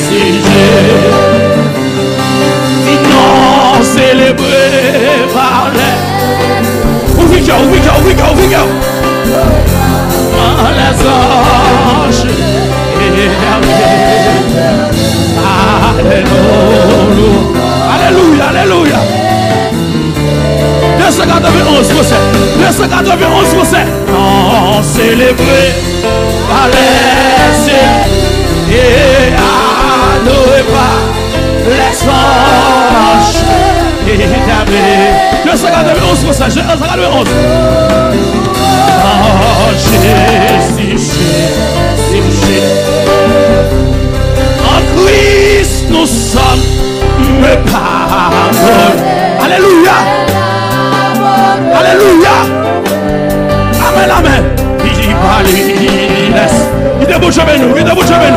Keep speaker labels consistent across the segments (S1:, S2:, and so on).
S1: si j'ai non célébré par les ouvre cœur, ouvre cœur, ouvre cœur, ouvre cœur les anges alléluia, alléluia 291%. Non célébré par les et adoré par les anges et d'abord 291%. 291. Oh Jésus, en Christ nous sommes me pardonne. Alléluia. Alléluia. Amen, amen. Il parle, il laisse. Il débouche avec nous, il débouche avec nous.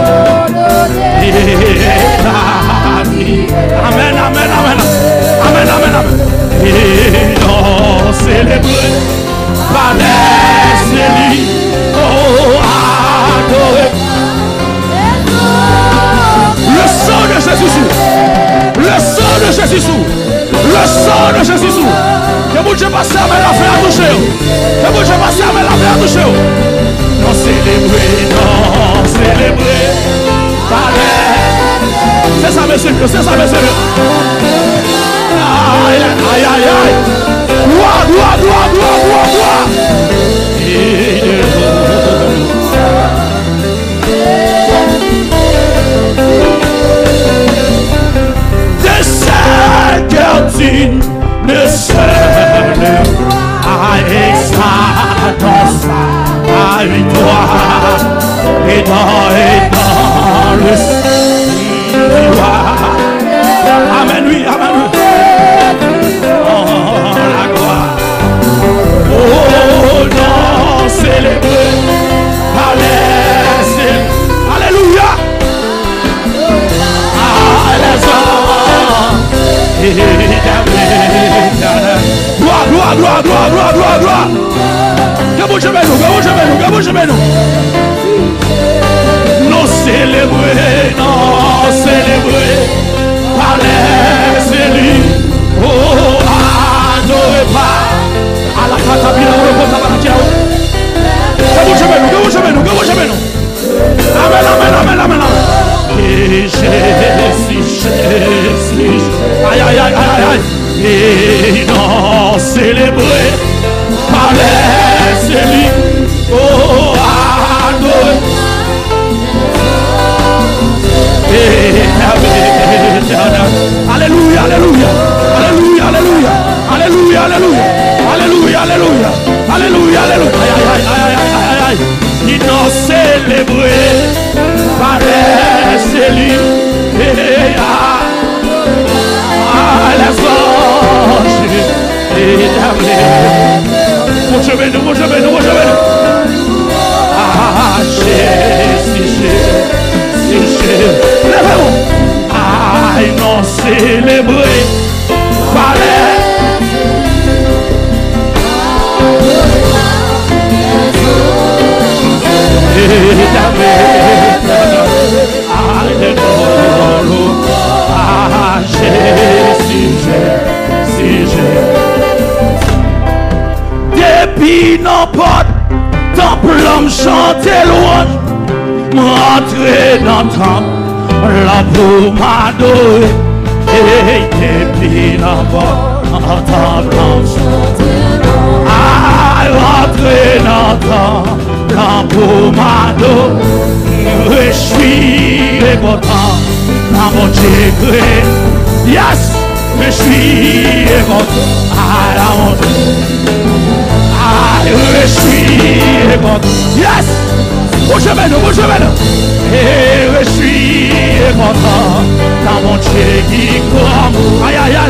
S1: Amen, amen, amen. Amen, amen, amen. Et non célébré par les élus. Oh, adoré. Le sang de Jésus. Le sang de Jésus. Le sang de Jésus. Que vous Dieu passe à la fin à toucher. Que vous Dieu passe à la fin à toucher. Non célébré. Par les. C'est ça, monsieur. C'est ça, monsieur. Aïe, aïe, aïe, aïe. Gloire. Le seul à exaltation, à victoire et dans le ciel. Amen, oui, amen, oui. Oh, la gloire. Oh, non, célébré par les cieux. Alléluia. Ah, les anges. Gloire. Que vous jamais nous. Non célébré par les élus. Oh, adoré par à la catabine, que vous jamais nous. Amen. Et Jésus. Aïe. Et non célébré par les élus. Oh, adoré. Alléluia. Aïe. Ils n'ont célébré par les élus. Les anges et mon chemin. Ah, Jésus. Lève-vous. Ah, ils n'ont célébré par les. Ah, Jésus. Depuis nos portes, temple l'homme chantait louange, m'entrer dans le temple, là pour m'adorer. Et depuis nos portes, temple l'homme chantait louange, ah, rentrer dans le temple, là pour m'adorer. Je suis content, dans mon Dieu, yes, je suis content, ah, mon Dieu. Je suis content. Yes! Bougez nous. Et je suis content dans mon Dieu qui comme. Aïe.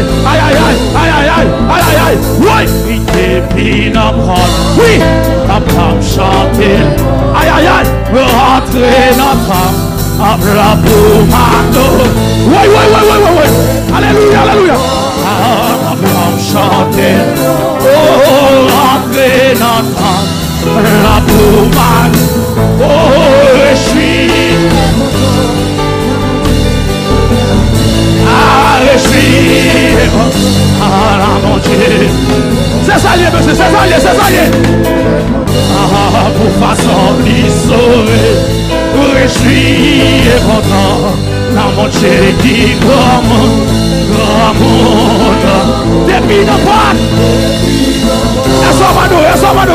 S1: Oui! Il dépine encore. Oui! La femme chanter. Aïe. Rentrer dans la femme. La pour marteau. Oui. Alléluia. La femme chanter. Oh, rentrer dans la pommade. Oh, je suis. J'ai dit grand monde. Depuis nos portes. Elles sont madouées.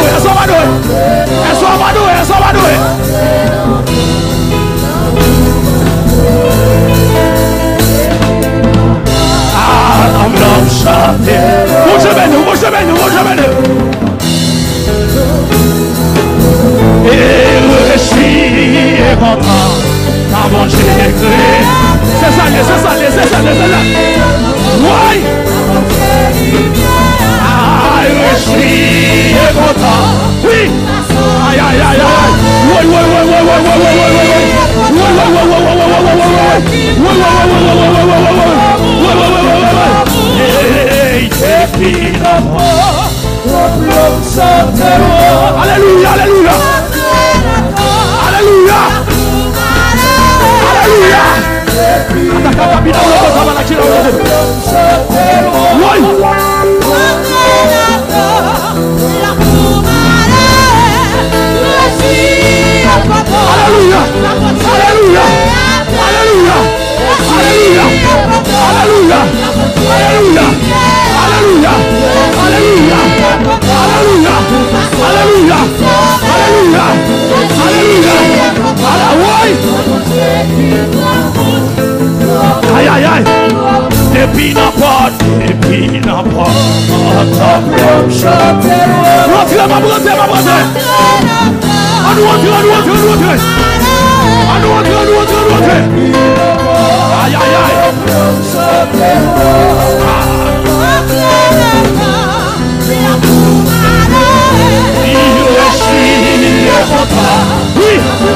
S1: Ah, l'homme chanté. Vous jamais. Et je suis content. Ah bon, j'ai créé. C'est ça. Oui. Ah, je suis content. Oui. Aïe. Alléluia. Aïe. Depuis n'importe. Rentrez, ma brother. À nous rentrer. Aïe. Oui.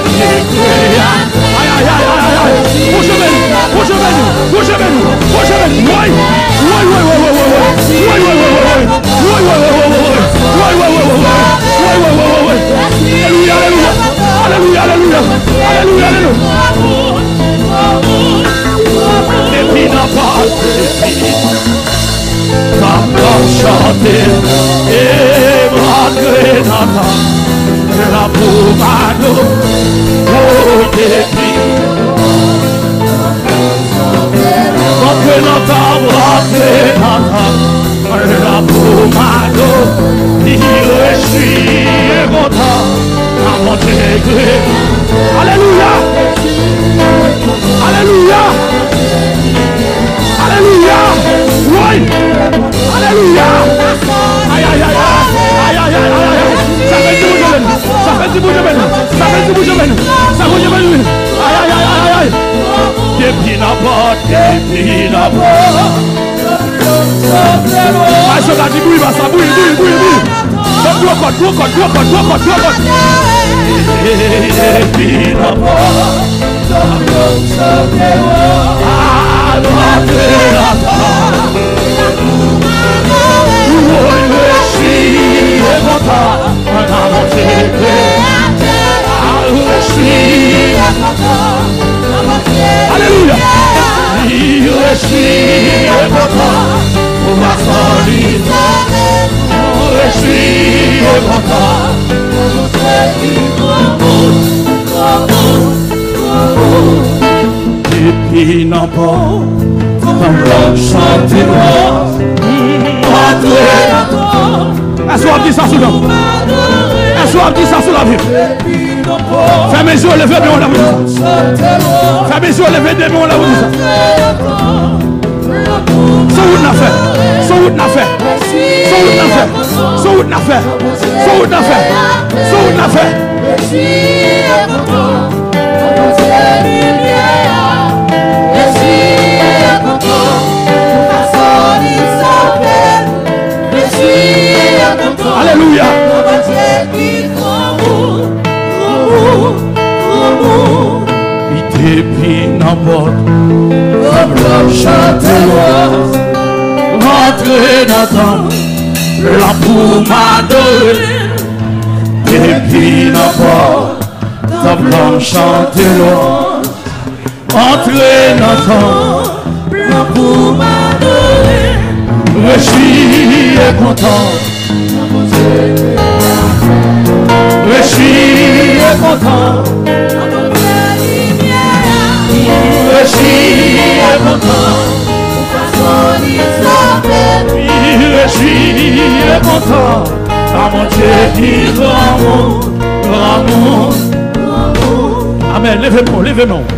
S1: Fermez les yeux, levez bien la bouche. Fermez les yeux, levez des mains la bouche. Alléluia. Depuis n'importe rentrez dans la poumade. Depuis n'importe ta blanche chante loin. Entrez dans la poumade. Je suis content. Je suis content. Je suis suis content. Ah mon Dieu, qui grand amour. Amen. Levez-moi, levez-moi.